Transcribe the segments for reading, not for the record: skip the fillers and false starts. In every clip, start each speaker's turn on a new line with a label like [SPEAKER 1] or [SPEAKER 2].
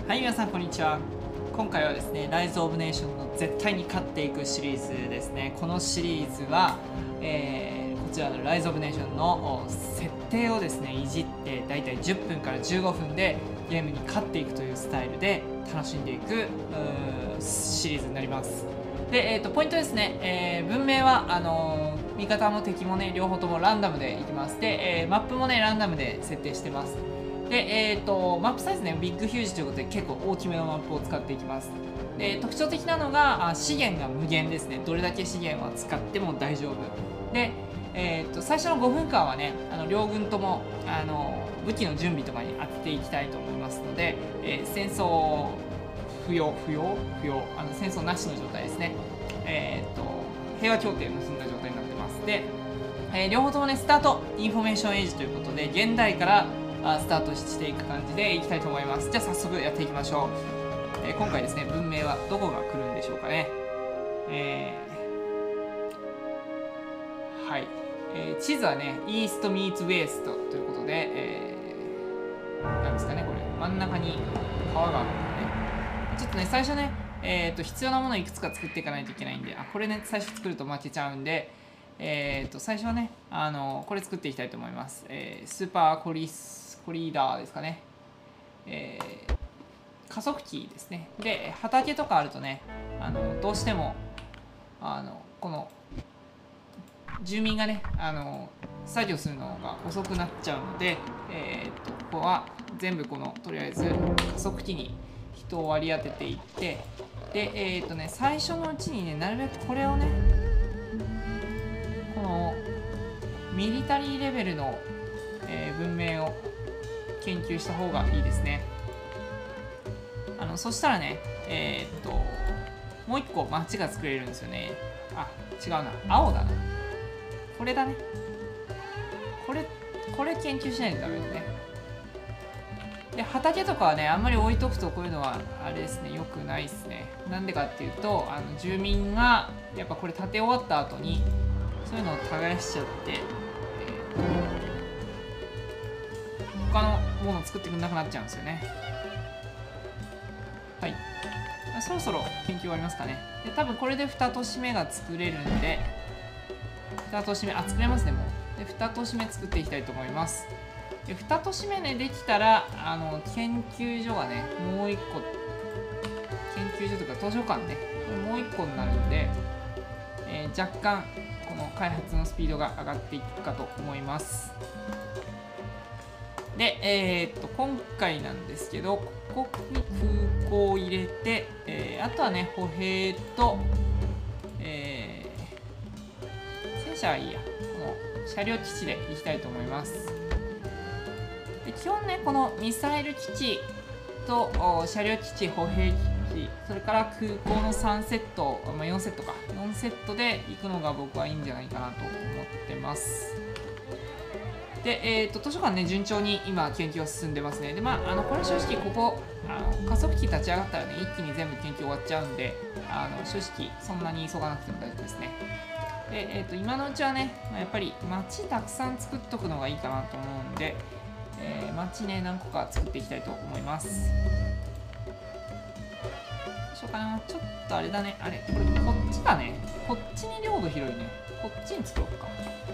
[SPEAKER 1] はい、皆さんこんにちは。今回はですね、ライズ・オブ・ネーションの絶対に勝っていくシリーズですね。このシリーズは、こちらのライズ・オブ・ネーションの設定をですね、いじってだいたい10分から15分でゲームに勝っていくというスタイルで楽しんでいくシリーズになります。で、ポイントですね、文明は味方も敵もね、両方ともランダムでいきます。で、マップもね、ランダムで設定してます。で、マップサイズね、ビッグヒュージということで結構大きめのマップを使っていきます。で、特徴的なのが資源が無限ですね。どれだけ資源は使っても大丈夫。で、最初の5分間はね、両軍とも武器の準備とかに当てていきたいと思いますので、戦争不要戦争なしの状態ですね。平和協定を結んだ状態になってます。で、両方ともね、スタートインフォメーションエイジということで、現代からスタートしていく感じでいきたいと思います。じゃあ早速やっていきましょう。今回ですね、文明はどこが来るんでしょうかね。はい、地図はね、イーストミーツウェストということで、なんですかね、これ真ん中に川があるのでね、ちょっとね、最初ね、必要なものをいくつか作っていかないといけないんで、これね、最初作ると負けちゃうんで、最初はね、これ作っていきたいと思います。スーパーコリーダーですかね。加速器ですね。で、畑とかあるとね、どうしてもこの住民がね、作業するのが遅くなっちゃうので、ここは全部とりあえず加速器に人を割り当てていって、で、最初のうちにね、なるべくこれをね、このミリタリーレベルの、文明を研究した方がいいですね。そしたらね、もう一個街が作れるんですよね。あ、違うな、青だな。これだね。これ研究しないとダメですね。で、畑とかはね、あんまり置いとくとこういうのはあれですね、良くないですね。なんでかっていうと、住民がやっぱこれ建て終わった後にそういうのを耕しちゃって、他のものを作ってくれなくなっちゃうんですよね。はい、そろそろ研究終わりますかね。で、多分これで2都市目が作れるんで、2都市目作れますね。もうで2都市目作っていきたいと思います。で、2都市目ね、できたら研究所がね、もう1個、研究所とか図書館ね、これもう1個になるんで、若干この開発のスピードが上がっていくかと思います。で、今回なんですけど、ここに空港を入れて、あとはね、歩兵と、戦車はいいや、この車両基地で行きたいと思います。で、基本ね、このミサイル基地と車両基地、歩兵基地、それから空港の3セット、4セットか、4セットで行くのが僕はいいんじゃないかなと思ってます。で、図書館ね、順調に今研究が進んでますね。で、これ正直ここ加速器立ち上がったらね、一気に全部研究終わっちゃうんで、正直そんなに急がなくても大丈夫ですね。で、今のうちはね、やっぱり街たくさん作っとくのがいいかなと思うんで、街ね、何個か作っていきたいと思います。どうしようかな。ちょっとあれだね。これこっちだね。こっちに領土広いね。こっちに作ろうか。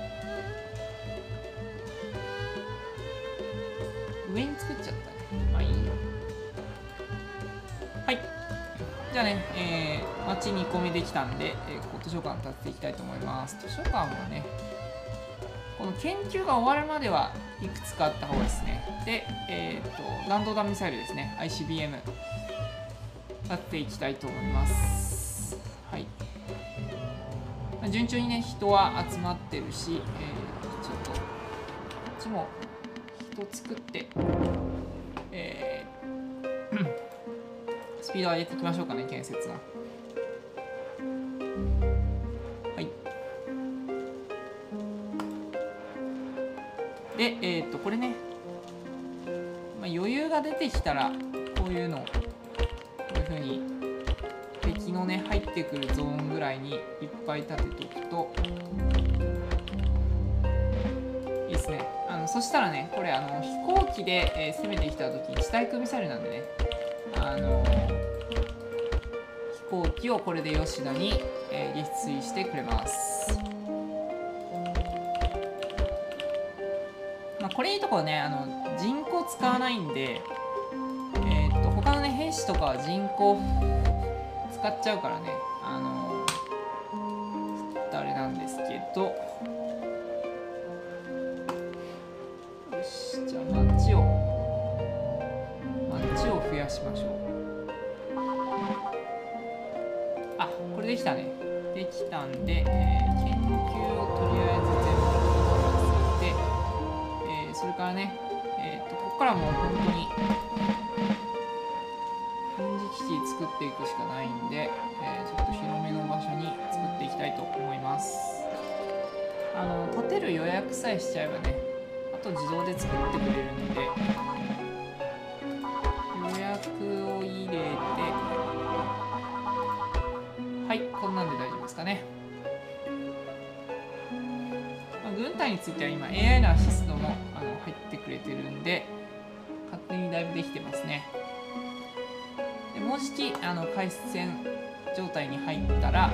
[SPEAKER 1] 上に作っちゃったね。まあいいよ。はい。じゃあね、街2個目できたんで、ここ図書館建てていきたいと思います。図書館はね、この研究が終わるまではいくつかあった方がいいですね。で、弾道弾ミサイルですね。ICBM。建てていきたいと思います。はい。順調にね、人は集まってるし、ちょっと、こっちも、人作って、スピード上げていきましょうかね、建設の。はい。で、これね、余裕が出てきたら、こういうのを、こういう風に、敵のね、入ってくるゾーンぐらいにいっぱい立てておくと、いいですね。そしたらね、これ飛行機で、攻めてきた時に地対空ミサイルなんでね、 飛行機をこれで吉田に、撃墜してくれます。これいいところね、人口使わないんで、他のね兵士とかは人口使っちゃうからね、あれなんですけど、よし、じゃあ町を増やしましょう。あ、これできたね。できたんで、研究をとりあえず全部させて、それからね、ここからもう本当に軍事基地作っていくしかないんで、ちょっと広めの場所に作っていきたいと思います。建てる予約さえしちゃえばね、あと自動で作ってくれるんで、予約を入れて、はい、こんなんで大丈夫ですかね。軍隊については今 AI のアシストも入ってくれてるんで、勝手にだいぶできてますね。でもうじき開戦状態に入ったら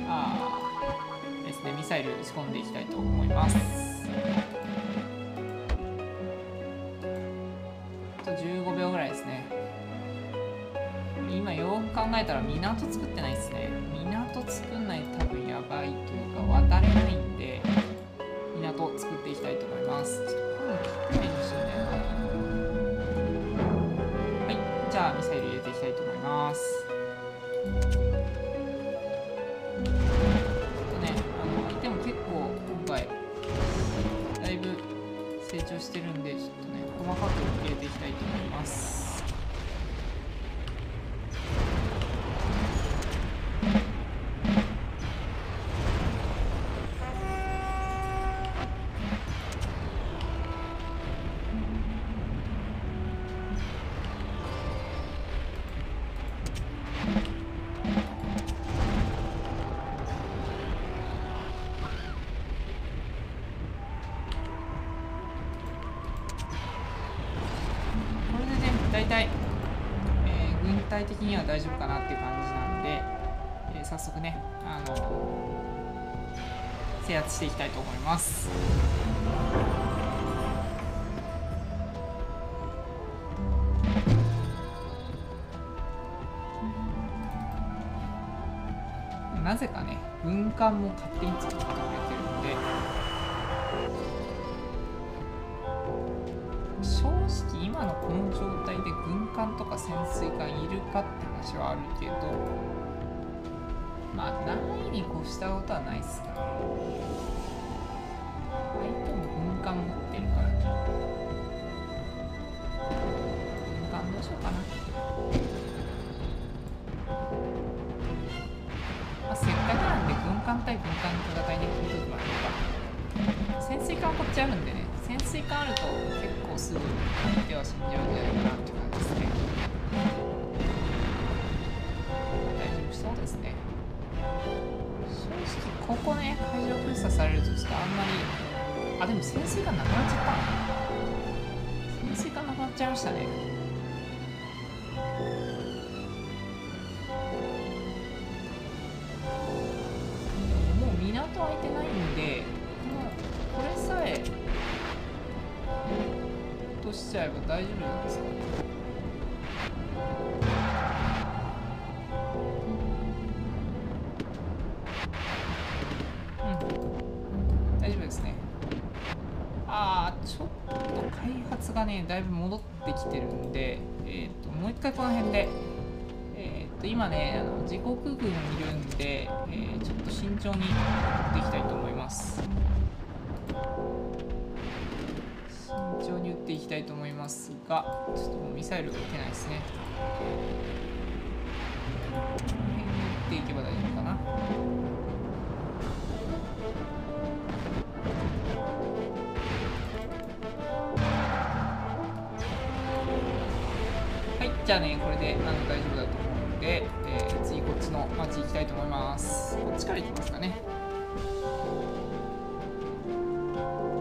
[SPEAKER 1] ですね、ミサイル打ち込んでいきたいと思います。あと15秒ぐらいですね。今よく考えたら港作ってないですね。港作んないと多分やばいというか渡れないんで、港作っていきたいと思います。ちょっと高いのしんだよな。はい、じゃあミサイル入れていきたいと思います。相手も結構今回だいぶ成長してるんで、ちょっとね細かく入れていきたいと思います。大体、軍隊的には大丈夫かなっていう感じなんで、早速ね、制圧していきたいと思います。なぜかね、軍艦も勝手に作ってくれてるんで、正直今のこの状態で軍艦とか潜水艦いるかって話はあるけど、まあないに越したことはないっすから。相手も軍艦持ってるからね。軍艦どうしようかな。まあ、せっかくなんで軍艦対軍艦の戦いで聞いときましょうか。潜水艦こっちあるんでね、潜水艦あると結構すぐ相手は死んじゃうんじゃないかなって感じですね。大丈夫そうですね。正直ここね、海上封鎖されるとちょっとあんまり、でも潜水艦なくなっちゃった。潜水艦なくなっちゃいましたね。もう港開いてないんで、これさえ落としちゃえば大丈夫なんですかね。大丈夫ですね。ちょっと開発がねだいぶ戻ってきてるんで、もう一回この辺で、今ね自国軍いるんで、ちょっと慎重に打っていきたいと思います。慎重に打っていきたいと思いますが、ちょっともうミサイルが撃てないですね。この辺に打っていけば大丈夫かな。はい、じゃあね、これで大丈夫だと思うので、次こっちの町行きたいと思います。こっちから行きますかね。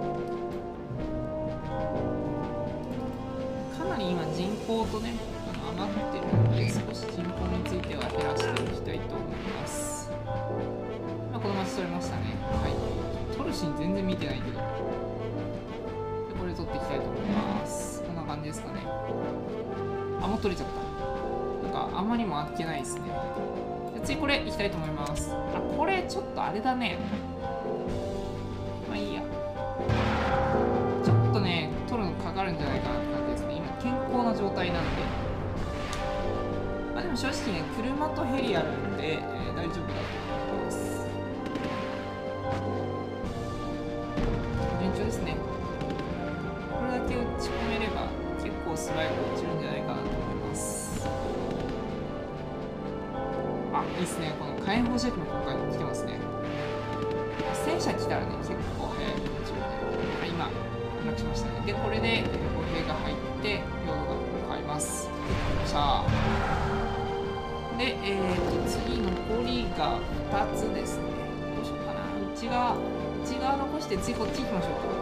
[SPEAKER 1] かなり今人口とね余ってるので少し人口については減らしていきたいと思います。まあ、この町取れましたね。はい。取るシーン全然見てないけど。でこれ取っていきたいと思います。こんな感じですかね。あ、もう取れちゃった。なんかあんまりもあっけないですね。で次これいきたいと思います。あ、これちょっとあれだね。まあいいや。ちょっとね、取るのかかるんじゃないかなって感じですね。今健康な状態なんで。まあでも正直ね、車とヘリあるんで、大丈夫だと思います。順調ですね。これだけ打ち込めれば結構素早く落ちるんじゃないかなと思います。あ、いいっすね。この火炎放射器も今回来てますね。戦車来たらね、結構早い落ちるね。はい、今なくしましたね。で、これで歩兵が入って領土が変わります。さあ。で、次残りが2つですね。どうしようかな。内側残して次こっち行きましょうか。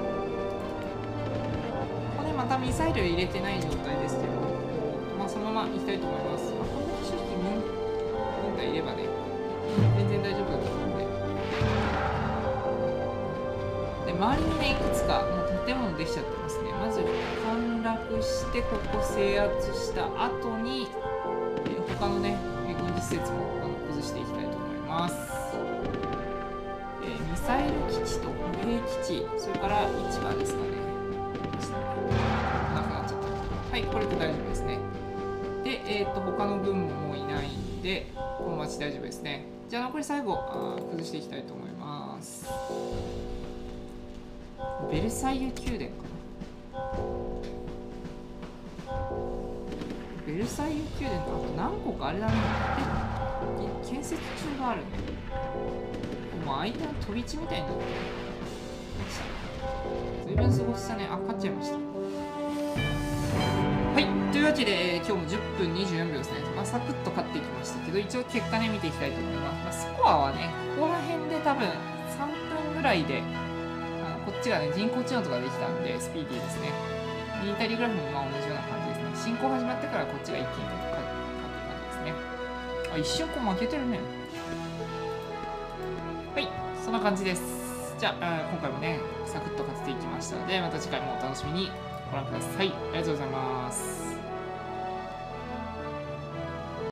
[SPEAKER 1] ここでまたミサイル入れてない状態ですけど、まあそのまま行きたいと思います。まあ、この正直軍隊いればね、全然大丈夫だと思うんで。で、周りにね、いくつかもう建物できちゃってますね。まず陥落してここ制圧した後に、他のね、軍事施設も崩していきたいと思います。ミサイル基地と歩兵基地、それから市場ですかね。なくなっちゃった。はい、これで大丈夫ですね。で、他の軍ももういないんで、この町大丈夫ですね。じゃあ残り最後、崩していきたいと思います。ベルサイユ宮殿かな。ベルサイユ宮殿とあと何個かあれだね。建設中があるね。もう間の飛び地みたいになってる。随分過ごしたね。あ、勝っちゃいました。はい、というわけで、今日も10分24秒ですね。まあ、サクッと勝っていきましたけど、一応結果ね、見ていきたいと思います。まあ、スコアはね、ここら辺で多分3分ぐらいで、こっちがね、人工知能とかできたんで、スピーディーですね。ミリタリーグラフもまあ同じような感じですね。進行始まってからこっちが一気に勝っていく感じですね。あ、一瞬こう負けてるね。はい、そんな感じです。じゃあ、今回もね、サクッと勝っていきましたので、また次回もお楽しみにご覧ください。ありがとうございます。